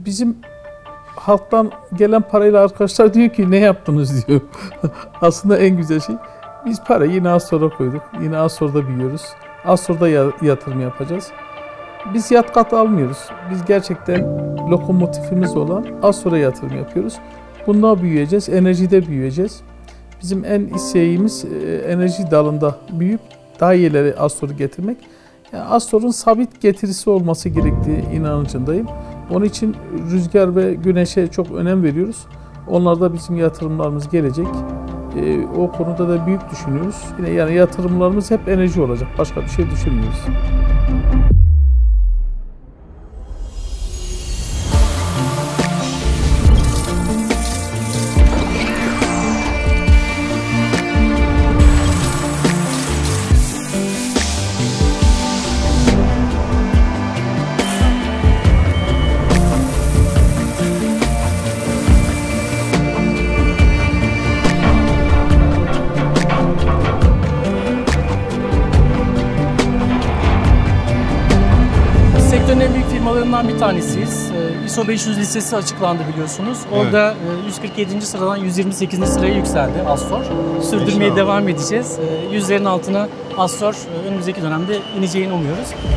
Bizim halktan gelen parayla arkadaşlar diyor ki ne yaptınız diyor. Aslında en güzel şey, biz parayı yine Astor'a koyduk. Yine Astor'da büyüyoruz. Astor'da yatırım yapacağız. Biz yat kat almıyoruz. Biz gerçekten lokomotifimiz olan Astor'a yatırım yapıyoruz. Bunda büyüyeceğiz, enerjide büyüyeceğiz. Bizim en isteğimiz enerji dalında büyüyüp daha iyileri Astor'u getirmek. Yani Astor'un sabit getirisi olması gerektiği inancındayım. Onun için rüzgar ve güneşe çok önem veriyoruz. Onlarda bizim yatırımlarımız gelecek. O konuda da büyük düşünüyoruz. Yine yani yatırımlarımız hep enerji olacak. Başka bir şey düşünmüyoruz. Sektörün en büyük firmalarından bir tanesiyiz. ISO 500 listesi açıklandı biliyorsunuz. Orada 147. sıradan 128. sıraya yükseldi Astor. Sürdürmeye devam edeceğiz. 100'lerin altına Astor önümüzdeki dönemde ineceğini umuyoruz.